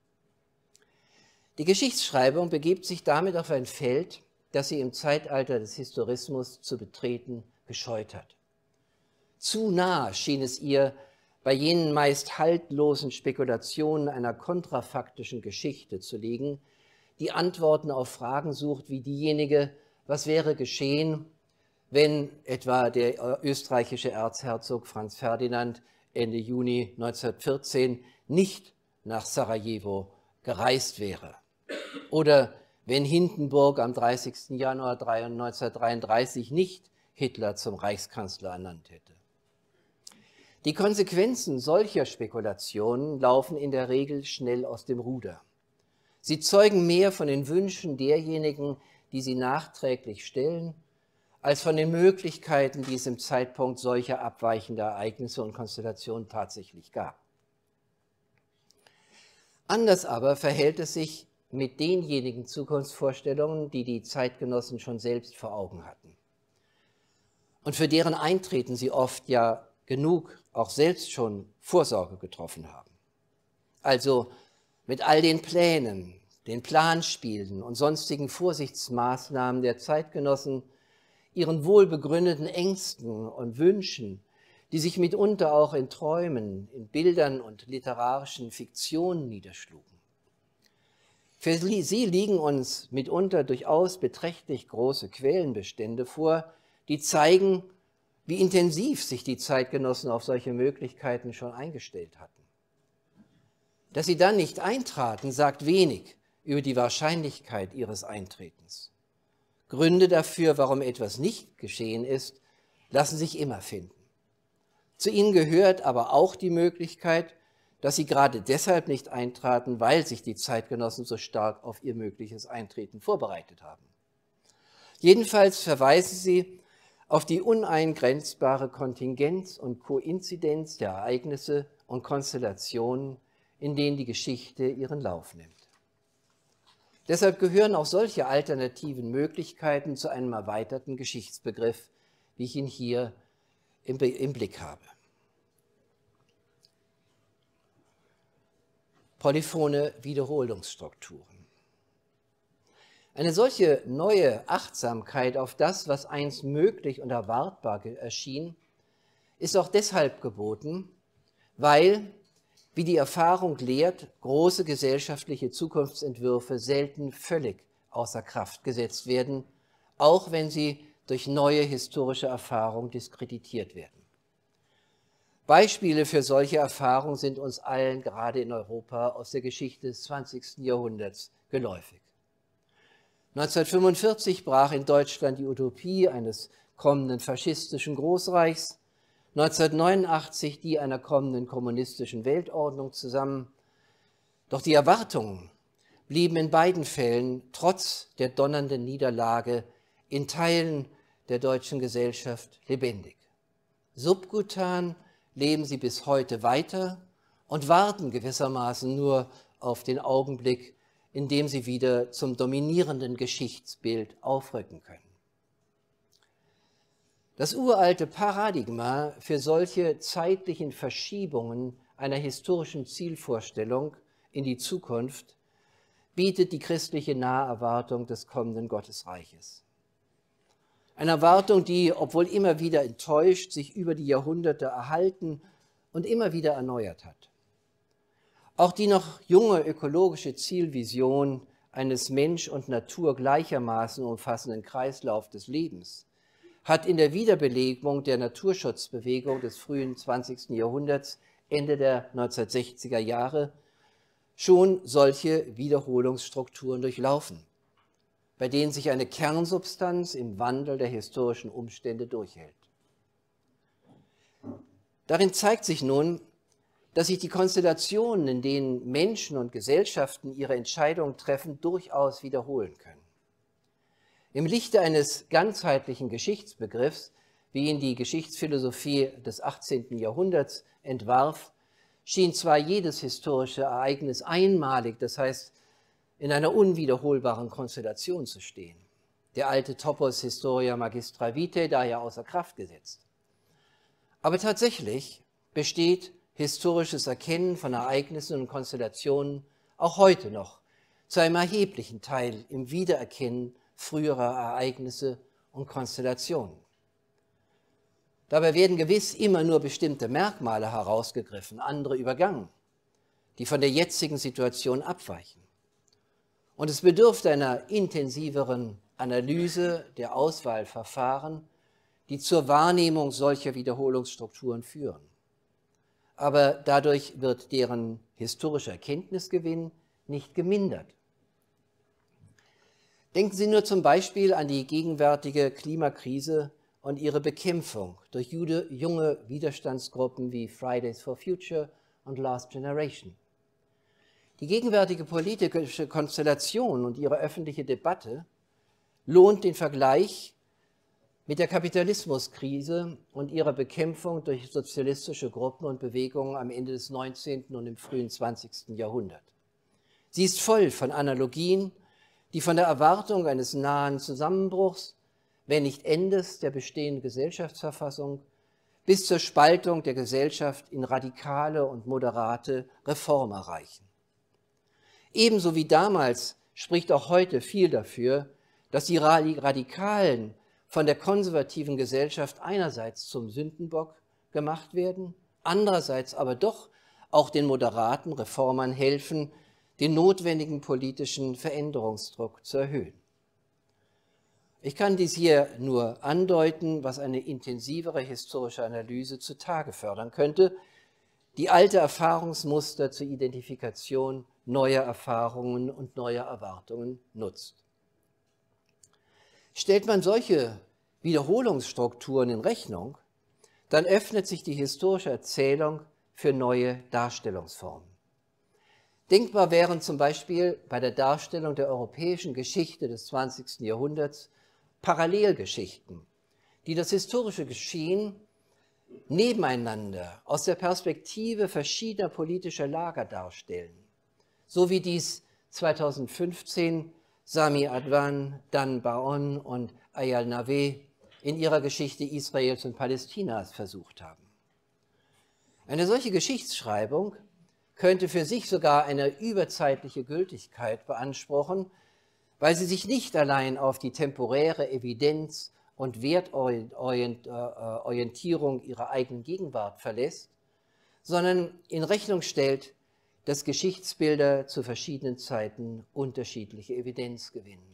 Die Geschichtsschreibung begibt sich damit auf ein Feld, das sie im Zeitalter des Historismus zu betreten gescheut hat. Zu nah schien es ihr, bei jenen meist haltlosen Spekulationen einer kontrafaktischen Geschichte zu liegen, die Antworten auf Fragen sucht wie diejenige, was wäre geschehen, wenn etwa der österreichische Erzherzog Franz Ferdinand Ende Juni neunzehnhundertvierzehn nicht nach Sarajevo gereist wäre. Oder wenn Hindenburg am dreißigsten Januar neunzehnhundertdreiunddreißig nicht Hitler zum Reichskanzler ernannt hätte. Die Konsequenzen solcher Spekulationen laufen in der Regel schnell aus dem Ruder. Sie zeugen mehr von den Wünschen derjenigen, die sie nachträglich stellen, als von den Möglichkeiten, die es im Zeitpunkt solcher abweichender Ereignisse und Konstellationen tatsächlich gab. Anders aber verhält es sich mit denjenigen Zukunftsvorstellungen, die die Zeitgenossen schon selbst vor Augen hatten und für deren Eintreten sie oft ja genug auch selbst schon Vorsorge getroffen haben. Also mit all den Plänen, den Planspielen und sonstigen Vorsichtsmaßnahmen der Zeitgenossen, ihren wohlbegründeten Ängsten und Wünschen, die sich mitunter auch in Träumen, in Bildern und literarischen Fiktionen niederschlugen. Für sie liegen uns mitunter durchaus beträchtlich große Quellenbestände vor, die zeigen, wie intensiv sich die Zeitgenossen auf solche Möglichkeiten schon eingestellt hatten. Dass sie dann nicht eintraten, sagt wenig über die Wahrscheinlichkeit ihres Eintretens. Gründe dafür, warum etwas nicht geschehen ist, lassen sich immer finden. Zu ihnen gehört aber auch die Möglichkeit, dass sie gerade deshalb nicht eintraten, weil sich die Zeitgenossen so stark auf ihr mögliches Eintreten vorbereitet haben. Jedenfalls verweisen sie auf die uneingrenzbare Kontingenz und Koinzidenz der Ereignisse und Konstellationen, in denen die Geschichte ihren Lauf nimmt. Deshalb gehören auch solche alternativen Möglichkeiten zu einem erweiterten Geschichtsbegriff, wie ich ihn hier im, im Blick habe. Polyphone Wiederholungsstrukturen. Eine solche neue Achtsamkeit auf das, was einst möglich und erwartbar erschien, ist auch deshalb geboten, weil, wie die Erfahrung lehrt, große gesellschaftliche Zukunftsentwürfe selten völlig außer Kraft gesetzt werden, auch wenn sie durch neue historische Erfahrung diskreditiert werden. Beispiele für solche Erfahrungen sind uns allen gerade in Europa aus der Geschichte des zwanzigsten Jahrhunderts geläufig. neunzehnhundertfünfundvierzig brach in Deutschland die Utopie eines kommenden faschistischen Großreichs, neunzehnhundertneunundachtzig die einer kommenden kommunistischen Weltordnung zusammen. Doch die Erwartungen blieben in beiden Fällen trotz der donnernden Niederlage in Teilen der deutschen Gesellschaft lebendig. Subkutan leben sie bis heute weiter und warten gewissermaßen nur auf den Augenblick, in dem sie wieder zum dominierenden Geschichtsbild aufrücken können. Das uralte Paradigma für solche zeitlichen Verschiebungen einer historischen Zielvorstellung in die Zukunft bietet die christliche Naherwartung des kommenden Gottesreiches. Eine Erwartung, die, obwohl immer wieder enttäuscht, sich über die Jahrhunderte erhalten und immer wieder erneuert hat. Auch die noch junge ökologische Zielvision eines Mensch und Natur gleichermaßen umfassenden Kreislauf des Lebens hat in der Wiederbelebung der Naturschutzbewegung des frühen zwanzigsten Jahrhunderts, Ende der neunzehnhundertsechziger Jahre, schon solche Wiederholungsstrukturen durchlaufen, bei denen sich eine Kernsubstanz im Wandel der historischen Umstände durchhält. Darin zeigt sich nun, dass sich die Konstellationen, in denen Menschen und Gesellschaften ihre Entscheidungen treffen, durchaus wiederholen können. Im Lichte eines ganzheitlichen Geschichtsbegriffs, wie ihn die Geschichtsphilosophie des achtzehnten Jahrhunderts entwarf, schien zwar jedes historische Ereignis einmalig, das heißt in einer unwiederholbaren Konstellation zu stehen. Der alte Topos Historia Magistra Vitae daher außer Kraft gesetzt. Aber tatsächlich besteht historisches Erkennen von Ereignissen und Konstellationen auch heute noch zu einem erheblichen Teil im Wiedererkennen früherer Ereignisse und Konstellationen. Dabei werden gewiss immer nur bestimmte Merkmale herausgegriffen, andere übergangen, die von der jetzigen Situation abweichen. Und es bedürfte einer intensiveren Analyse der Auswahlverfahren, die zur Wahrnehmung solcher Wiederholungsstrukturen führen. Aber dadurch wird deren historischer Erkenntnisgewinn nicht gemindert. Denken Sie nur zum Beispiel an die gegenwärtige Klimakrise und ihre Bekämpfung durch junge Widerstandsgruppen wie Fridays for Future und Last Generation. Die gegenwärtige politische Konstellation und ihre öffentliche Debatte lohnt den Vergleich mit der Kapitalismuskrise und ihrer Bekämpfung durch sozialistische Gruppen und Bewegungen am Ende des neunzehnten und im frühen zwanzigsten Jahrhundert. Sie ist voll von Analogien, die von der Erwartung eines nahen Zusammenbruchs, wenn nicht Endes der bestehenden Gesellschaftsverfassung, bis zur Spaltung der Gesellschaft in radikale und moderate Reformen reichen. Ebenso wie damals spricht auch heute viel dafür, dass die Radikalen von der konservativen Gesellschaft einerseits zum Sündenbock gemacht werden, andererseits aber doch auch den moderaten Reformern helfen, den notwendigen politischen Veränderungsdruck zu erhöhen. Ich kann dies hier nur andeuten, was eine intensivere historische Analyse zutage fördern könnte, die alte Erfahrungsmuster zur Identifikation neuer Erfahrungen und neuer Erwartungen nutzt. Stellt man solche Wiederholungsstrukturen in Rechnung, dann öffnet sich die historische Erzählung für neue Darstellungsformen. Denkbar wären zum Beispiel bei der Darstellung der europäischen Geschichte des zwanzigsten Jahrhunderts Parallelgeschichten, die das historische Geschehen nebeneinander aus der Perspektive verschiedener politischer Lager darstellen, so wie dies zweitausendfünfzehn Sami Adwan, Dan Bar-On und Eyal Naveh in ihrer Geschichte Israels und Palästinas versucht haben. Eine solche Geschichtsschreibung könnte für sich sogar eine überzeitliche Gültigkeit beanspruchen, weil sie sich nicht allein auf die temporäre Evidenz und Wertorientierung ihrer eigenen Gegenwart verlässt, sondern in Rechnung stellt, dass Geschichtsbilder zu verschiedenen Zeiten unterschiedliche Evidenz gewinnen.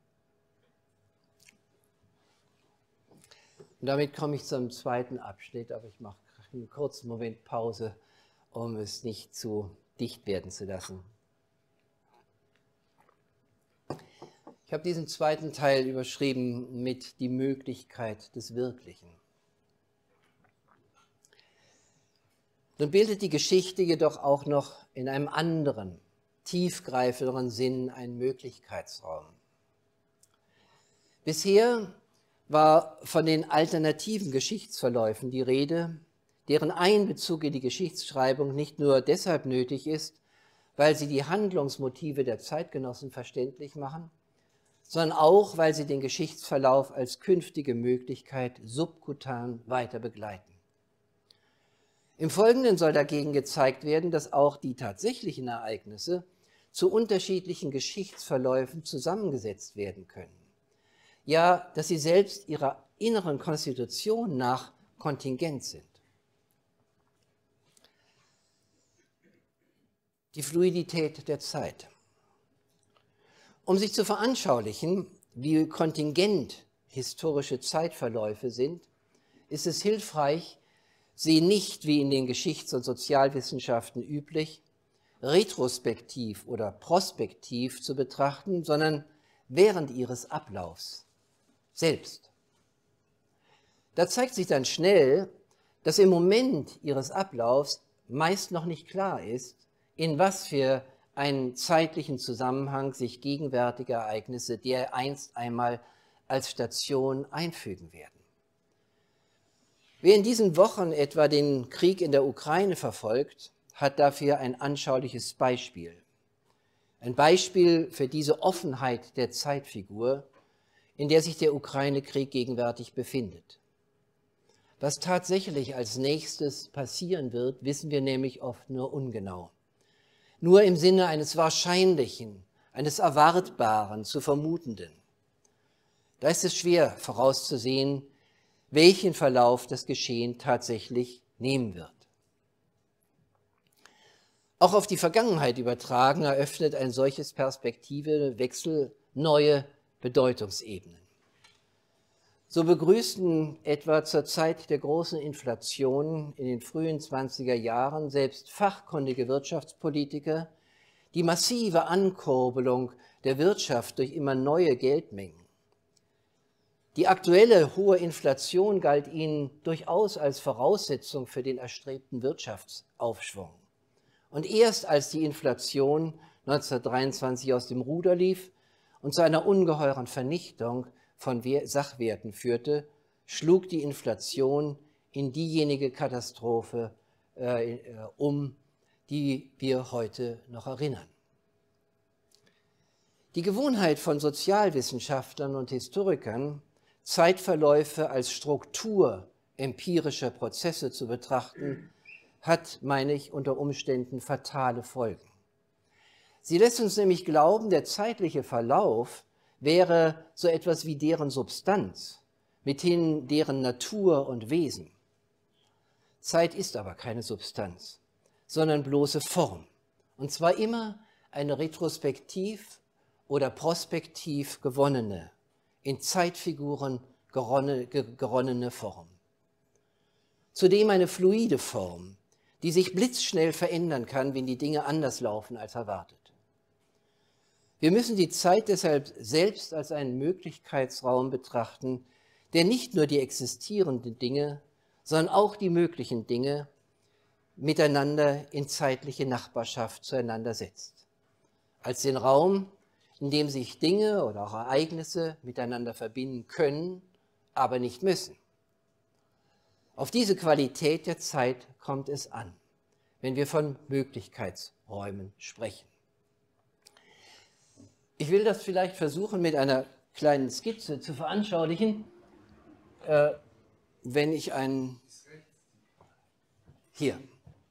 Und damit komme ich zum zweiten Abschnitt, aber ich mache einen kurzen Moment Pause, um es nicht zu dicht werden zu lassen. Ich habe diesen zweiten Teil überschrieben mit die Möglichkeit des Wirklichen. Nun bildet die Geschichte jedoch auch noch in einem anderen, tiefgreifenderen Sinn einen Möglichkeitsraum. Bisher war von den alternativen Geschichtsverläufen die Rede, deren Einbezug in die Geschichtsschreibung nicht nur deshalb nötig ist, weil sie die Handlungsmotive der Zeitgenossen verständlich machen, sondern auch, weil sie den Geschichtsverlauf als künftige Möglichkeit subkutan weiter begleiten. Im Folgenden soll dagegen gezeigt werden, dass auch die tatsächlichen Ereignisse zu unterschiedlichen Geschichtsverläufen zusammengesetzt werden können. Ja, dass sie selbst ihrer inneren Konstitution nach kontingent sind. Die Fluidität der Zeit. Um sich zu veranschaulichen, wie kontingent historische Zeitverläufe sind, ist es hilfreich, sie nicht, wie in den Geschichts- und Sozialwissenschaften üblich, retrospektiv oder prospektiv zu betrachten, sondern während ihres Ablaufs selbst. Da zeigt sich dann schnell, dass im Moment ihres Ablaufs meist noch nicht klar ist, in was für einen zeitlichen Zusammenhang sich gegenwärtige Ereignisse dereinst einmal als Station einfügen werden. Wer in diesen Wochen etwa den Krieg in der Ukraine verfolgt, hat dafür ein anschauliches Beispiel. Ein Beispiel für diese Offenheit der Zeitfigur, in der sich der Ukraine-Krieg gegenwärtig befindet. Was tatsächlich als nächstes passieren wird, wissen wir nämlich oft nur ungenau. Nur im Sinne eines Wahrscheinlichen, eines Erwartbaren, zu Vermutenden. Da ist es schwer vorauszusehen, welchen Verlauf das Geschehen tatsächlich nehmen wird. Auch auf die Vergangenheit übertragen eröffnet ein solches Perspektivewechsel neue Bedeutungsebenen. So begrüßten etwa zur Zeit der großen Inflation in den frühen zwanziger Jahren selbst fachkundige Wirtschaftspolitiker die massive Ankurbelung der Wirtschaft durch immer neue Geldmengen. Die aktuelle hohe Inflation galt ihnen durchaus als Voraussetzung für den erstrebten Wirtschaftsaufschwung. Und erst als die Inflation neunzehnhundertdreiundzwanzig aus dem Ruder lief und zu einer ungeheuren Vernichtung von Sachwerten führte, schlug die Inflation in diejenige Katastrophe äh, um, die wir heute noch erinnern. Die Gewohnheit von Sozialwissenschaftlern und Historikern, Zeitverläufe als Struktur empirischer Prozesse zu betrachten, hat, meine ich, unter Umständen fatale Folgen. Sie lässt uns nämlich glauben, der zeitliche Verlauf wäre so etwas wie deren Substanz, mithin deren Natur und Wesen. Zeit ist aber keine Substanz, sondern bloße Form, und zwar immer eine retrospektiv oder prospektiv gewonnene, in Zeitfiguren geronnene Form. Zudem eine fluide Form, die sich blitzschnell verändern kann, wenn die Dinge anders laufen als erwartet. Wir müssen die Zeit deshalb selbst als einen Möglichkeitsraum betrachten, der nicht nur die existierenden Dinge, sondern auch die möglichen Dinge miteinander in zeitliche Nachbarschaft zueinander setzt. Als den Raum, in dem sich Dinge oder auch Ereignisse miteinander verbinden können, aber nicht müssen. Auf diese Qualität der Zeit kommt es an, wenn wir von Möglichkeitsräumen sprechen. Ich will das vielleicht versuchen, mit einer kleinen Skizze zu veranschaulichen. Äh, wenn ich einen... Hier.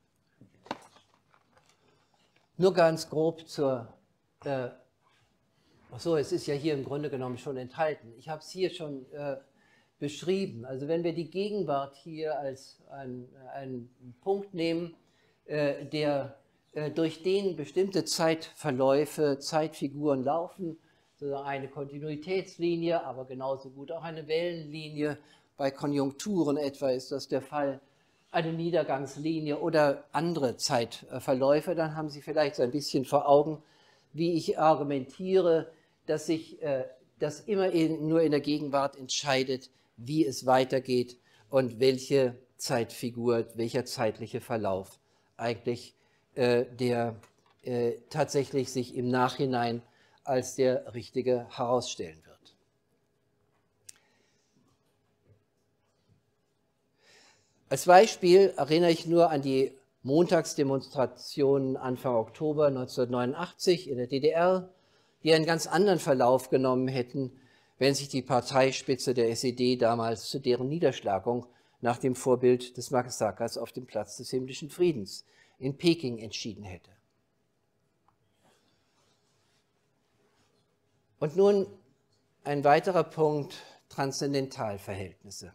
Nur ganz grob zur... Äh, ach so, es ist ja hier im Grunde genommen schon enthalten. Ich habe es hier schon äh, beschrieben. Also wenn wir die Gegenwart hier als einen Punkt nehmen, äh, der... durch den bestimmte Zeitverläufe, Zeitfiguren laufen, so eine Kontinuitätslinie, aber genauso gut auch eine Wellenlinie. Bei Konjunkturen etwa ist das der Fall, eine Niedergangslinie oder andere Zeitverläufe. Dann haben Sie vielleicht so ein bisschen vor Augen, wie ich argumentiere, dass sich das immer in, nur in der Gegenwart entscheidet, wie es weitergeht und welche Zeitfigur, welcher zeitliche Verlauf eigentlich der äh, tatsächlich sich im Nachhinein als der richtige herausstellen wird. Als Beispiel erinnere ich nur an die Montagsdemonstrationen Anfang Oktober neunzehnhundertneunundachtzig in der D D R, die einen ganz anderen Verlauf genommen hätten, wenn sich die Parteispitze der S E D damals zu deren Niederschlagung nach dem Vorbild des Masakas auf dem Platz des himmlischen Friedens in Peking entschieden hätte. Und nun ein weiterer Punkt, Transzendentalverhältnisse.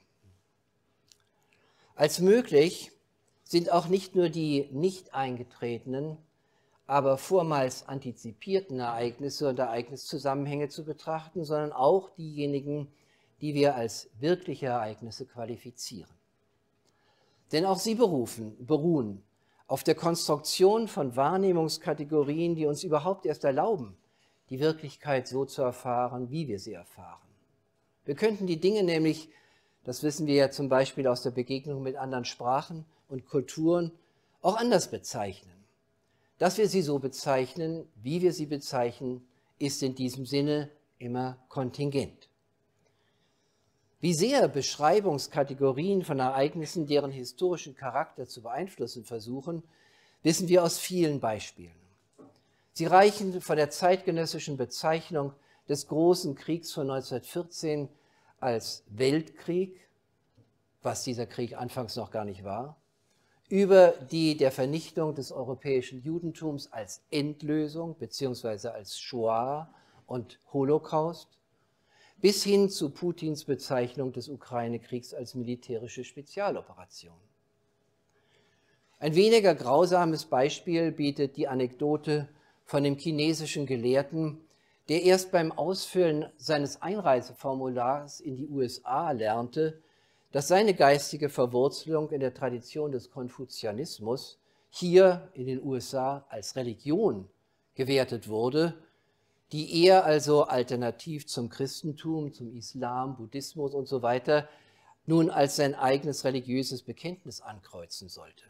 Als möglich sind auch nicht nur die nicht eingetretenen, aber vormals antizipierten Ereignisse und Ereigniszusammenhänge zu betrachten, sondern auch diejenigen, die wir als wirkliche Ereignisse qualifizieren. Denn auch sie berufen, beruhen auf der Konstruktion von Wahrnehmungskategorien, die uns überhaupt erst erlauben, die Wirklichkeit so zu erfahren, wie wir sie erfahren. Wir könnten die Dinge nämlich, das wissen wir ja zum Beispiel aus der Begegnung mit anderen Sprachen und Kulturen, auch anders bezeichnen. Dass wir sie so bezeichnen, wie wir sie bezeichnen, ist in diesem Sinne immer kontingent. Wie sehr Beschreibungskategorien von Ereignissen deren historischen Charakter zu beeinflussen versuchen, wissen wir aus vielen Beispielen. Sie reichen von der zeitgenössischen Bezeichnung des Großen Kriegs von neunzehnhundertvierzehn als Weltkrieg, was dieser Krieg anfangs noch gar nicht war, über die der Vernichtung des europäischen Judentums als Endlösung bzw. als Shoah und Holocaust, bis hin zu Putins Bezeichnung des Ukraine-Kriegs als militärische Spezialoperation. Ein weniger grausames Beispiel bietet die Anekdote von dem chinesischen Gelehrten, der erst beim Ausfüllen seines Einreiseformulars in die U S A lernte, dass seine geistige Verwurzelung in der Tradition des Konfuzianismus hier in den U S A als Religion gewertet wurde, die er also alternativ zum Christentum, zum Islam, Buddhismus und so weiter nun als sein eigenes religiöses Bekenntnis ankreuzen sollte.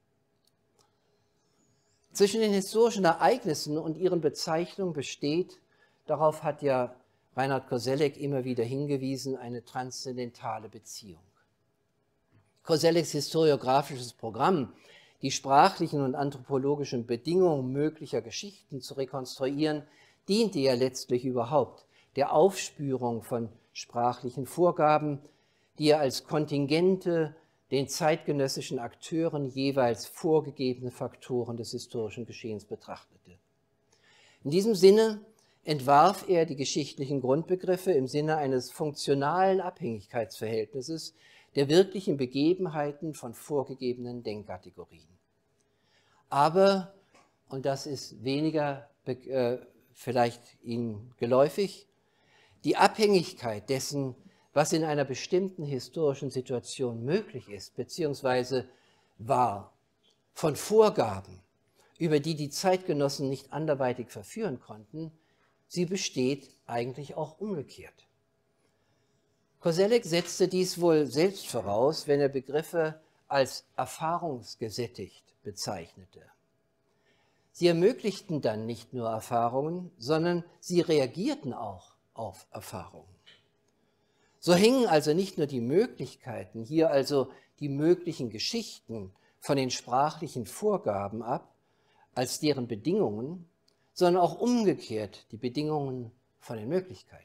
Zwischen den historischen Ereignissen und ihren Bezeichnungen besteht, darauf hat ja Reinhard Koselleck immer wieder hingewiesen, eine transzendentale Beziehung. Kosellecks historiografisches Programm, die sprachlichen und anthropologischen Bedingungen möglicher Geschichten zu rekonstruieren, diente ja letztlich überhaupt der Aufspürung von sprachlichen Vorgaben, die er als Kontingente den zeitgenössischen Akteuren jeweils vorgegebene Faktoren des historischen Geschehens betrachtete. In diesem Sinne entwarf er die geschichtlichen Grundbegriffe im Sinne eines funktionalen Abhängigkeitsverhältnisses der wirklichen Begebenheiten von vorgegebenen Denkkategorien. Aber, und das ist weniger äh, vielleicht Ihnen geläufig, die Abhängigkeit dessen, was in einer bestimmten historischen Situation möglich ist, beziehungsweise war, von Vorgaben, über die die Zeitgenossen nicht anderweitig verführen konnten, sie besteht eigentlich auch umgekehrt. Koselleck setzte dies wohl selbst voraus, wenn er Begriffe als erfahrungsgesättigt bezeichnete. Sie ermöglichten dann nicht nur Erfahrungen, sondern sie reagierten auch auf Erfahrungen. So hängen also nicht nur die Möglichkeiten, hier also die möglichen Geschichten von den sprachlichen Vorgaben ab, als deren Bedingungen, sondern auch umgekehrt die Bedingungen von den Möglichkeiten.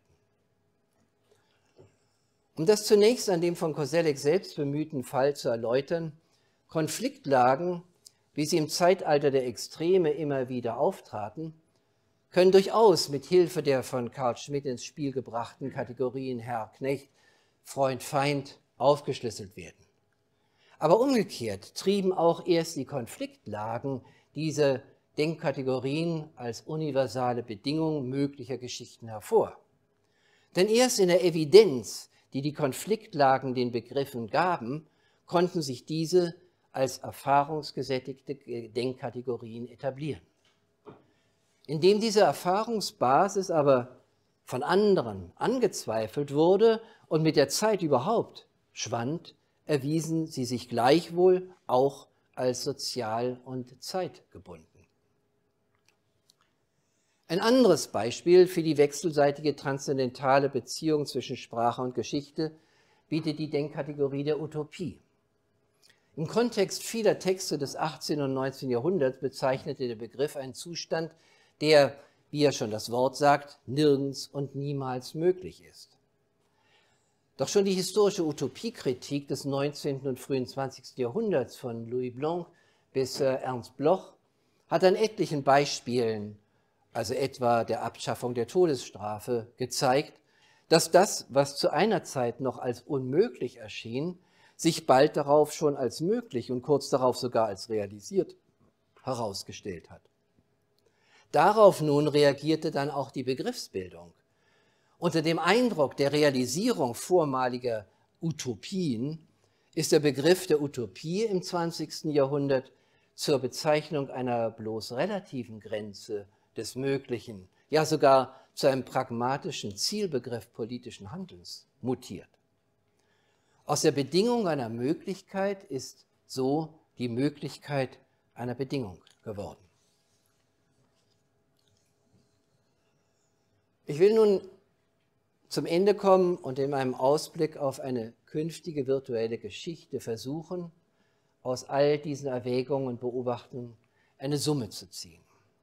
Um das zunächst an dem von Koselleck selbst bemühten Fall zu erläutern, Konfliktlagen, wie sie im Zeitalter der Extreme immer wieder auftraten, können durchaus mit Hilfe der von Carl Schmitt ins Spiel gebrachten Kategorien Herr, Knecht, Freund, Feind aufgeschlüsselt werden. Aber umgekehrt trieben auch erst die Konfliktlagen diese Denkkategorien als universale Bedingung möglicher Geschichten hervor. Denn erst in der Evidenz, die die Konfliktlagen den Begriffen gaben, konnten sich diese als erfahrungsgesättigte Denkkategorien etablieren. Indem diese Erfahrungsbasis aber von anderen angezweifelt wurde und mit der Zeit überhaupt schwand, erwiesen sie sich gleichwohl auch als sozial und zeitgebunden. Ein anderes Beispiel für die wechselseitige transzendentale Beziehung zwischen Sprache und Geschichte bietet die Denkkategorie der Utopie. Im Kontext vieler Texte des achtzehnten und neunzehnten Jahrhunderts bezeichnete der Begriff einen Zustand, der, wie ja schon das Wort sagt, nirgends und niemals möglich ist. Doch schon die historische Utopiekritik des neunzehnten und frühen zwanzigsten Jahrhunderts von Louis Blanc bis äh, Ernst Bloch hat an etlichen Beispielen, also etwa der Abschaffung der Todesstrafe, gezeigt, dass das, was zu einer Zeit noch als unmöglich erschien, sich bald darauf schon als möglich und kurz darauf sogar als realisiert herausgestellt hat. Darauf nun reagierte dann auch die Begriffsbildung. Unter dem Eindruck der Realisierung vormaliger Utopien ist der Begriff der Utopie im zwanzigsten Jahrhundert zur Bezeichnung einer bloß relativen Grenze des Möglichen, ja sogar zu einem pragmatischen Zielbegriff politischen Handelns mutiert. Aus der Bedingung einer Möglichkeit ist so die Möglichkeit einer Bedingung geworden. Ich will nun zum Ende kommen und in meinem Ausblick auf eine künftige virtuelle Geschichte versuchen, aus all diesen Erwägungen und Beobachtungen eine Summe zu ziehen.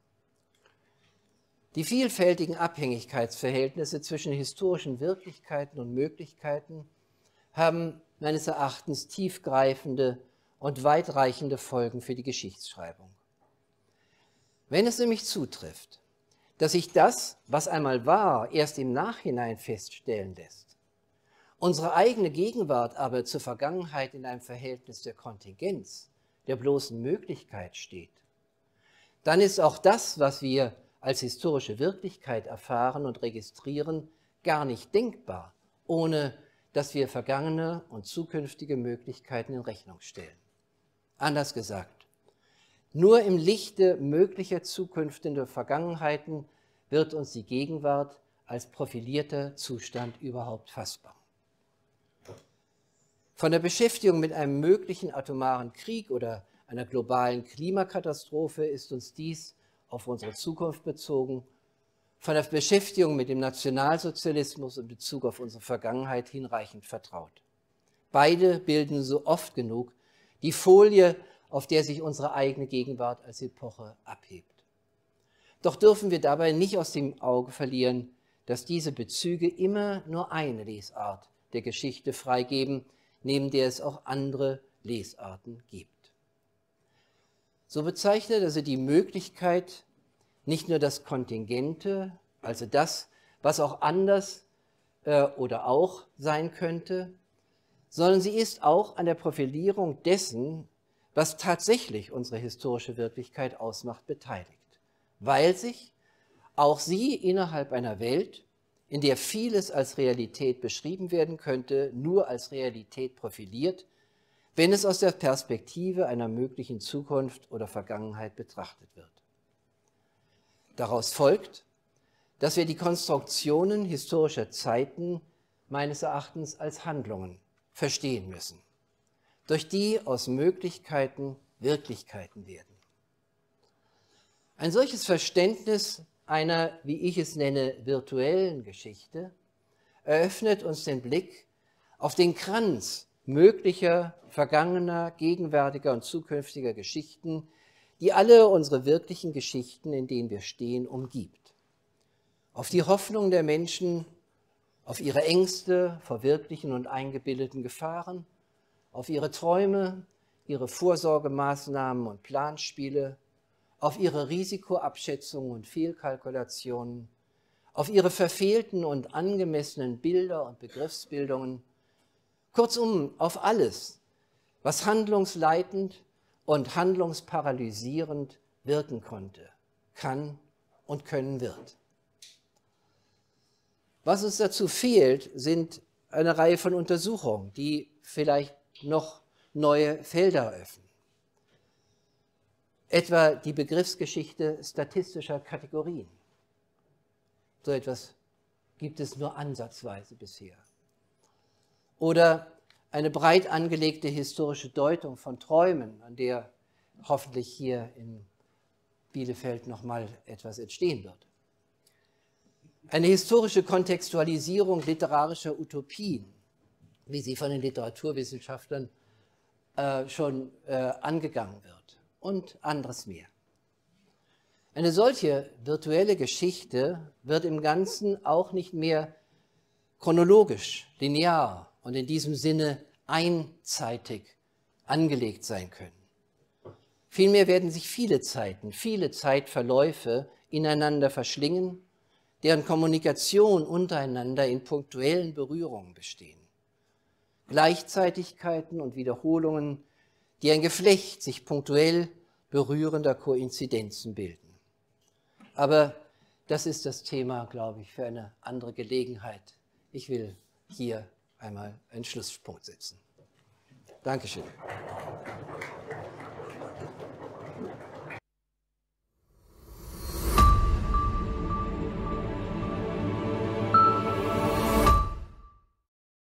Die vielfältigen Abhängigkeitsverhältnisse zwischen historischen Wirklichkeiten und Möglichkeiten haben meines Erachtens tiefgreifende und weitreichende Folgen für die Geschichtsschreibung. Wenn es nämlich zutrifft, dass sich das, was einmal war, erst im Nachhinein feststellen lässt, unsere eigene Gegenwart aber zur Vergangenheit in einem Verhältnis der Kontingenz, der bloßen Möglichkeit steht, dann ist auch das, was wir als historische Wirklichkeit erfahren und registrieren, gar nicht denkbar, ohne dass wir vergangene und zukünftige Möglichkeiten in Rechnung stellen. Anders gesagt, nur im Lichte möglicher zukünftiger Vergangenheiten wird uns die Gegenwart als profilierter Zustand überhaupt fassbar. Von der Beschäftigung mit einem möglichen atomaren Krieg oder einer globalen Klimakatastrophe ist uns dies auf unsere Zukunft bezogen, von der Beschäftigung mit dem Nationalsozialismus in Bezug auf unsere Vergangenheit hinreichend vertraut. Beide bilden so oft genug die Folie, auf der sich unsere eigene Gegenwart als Epoche abhebt. Doch dürfen wir dabei nicht aus dem Auge verlieren, dass diese Bezüge immer nur eine Lesart der Geschichte freigeben, neben der es auch andere Lesarten gibt. So bezeichnet also die Möglichkeit nicht nur das Kontingente, also das, was auch anders äh, oder auch sein könnte, sondern sie ist auch an der Profilierung dessen, was tatsächlich unsere historische Wirklichkeit ausmacht, beteiligt, weil sich auch sie innerhalb einer Welt, in der vieles als Realität beschrieben werden könnte, nur als Realität profiliert, wenn es aus der Perspektive einer möglichen Zukunft oder Vergangenheit betrachtet wird. Daraus folgt, dass wir die Konstruktionen historischer Zeiten meines Erachtens als Handlungen verstehen müssen, durch die aus Möglichkeiten Wirklichkeiten werden. Ein solches Verständnis einer, wie ich es nenne, virtuellen Geschichte eröffnet uns den Blick auf den Kranz möglicher, vergangener, gegenwärtiger und zukünftiger Geschichten, die alle unsere wirklichen Geschichten, in denen wir stehen, umgibt. Auf die Hoffnung der Menschen, auf ihre Ängste vor wirklichen und eingebildeten Gefahren, auf ihre Träume, ihre Vorsorgemaßnahmen und Planspiele, auf ihre Risikoabschätzungen und Fehlkalkulationen, auf ihre verfehlten und angemessenen Bilder und Begriffsbildungen, kurzum auf alles, was handlungsleitend und handlungsparalysierend wirken konnte, kann und können wird. Was uns dazu fehlt, sind eine Reihe von Untersuchungen, die vielleicht noch neue Felder eröffnen. Etwa die Begriffsgeschichte statistischer Kategorien. So etwas gibt es nur ansatzweise bisher. Oder eine breit angelegte historische Deutung von Träumen, an der hoffentlich hier in Bielefeld noch mal etwas entstehen wird. Eine historische Kontextualisierung literarischer Utopien, wie sie von den Literaturwissenschaftlern äh, schon äh, angegangen wird. Und anderes mehr. Eine solche virtuelle Geschichte wird im Ganzen auch nicht mehr chronologisch, linear und in diesem Sinne einseitig angelegt sein können. Vielmehr werden sich viele Zeiten, viele Zeitverläufe ineinander verschlingen, deren Kommunikation untereinander in punktuellen Berührungen bestehen. Gleichzeitigkeiten und Wiederholungen, die ein Geflecht sich punktuell berührender Koinzidenzen bilden. Aber das ist das Thema, glaube ich, für eine andere Gelegenheit. Ich will hier einmal einen Schlusspunkt setzen. Dankeschön.